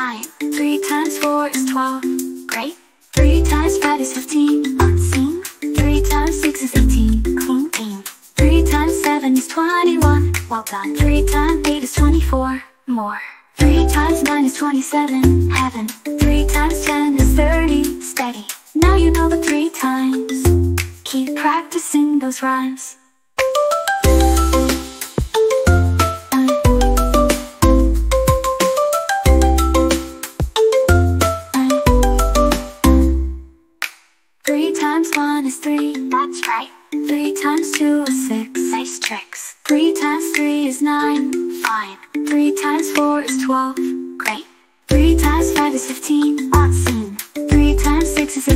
9. 3 times 4 is 12. Great. 3 times 5 is 15. Unseen. 3 times 6 is 18. Clean, clean. 3 times 7 is 21. Well done. 3 times 8 is 24. More. 3 times 9 is 27. Heaven. 3 times 10 is 30. Steady. Now you know the 3 times. Keep practicing those rhymes. 3 times 1 is 3. That's right. 3 times 2 is 6. Nice tricks. 3 times 3 is 9. Fine. 3 times 4 is 12. Great. 3 times 5 is 15. Unseen. 3 times 6 is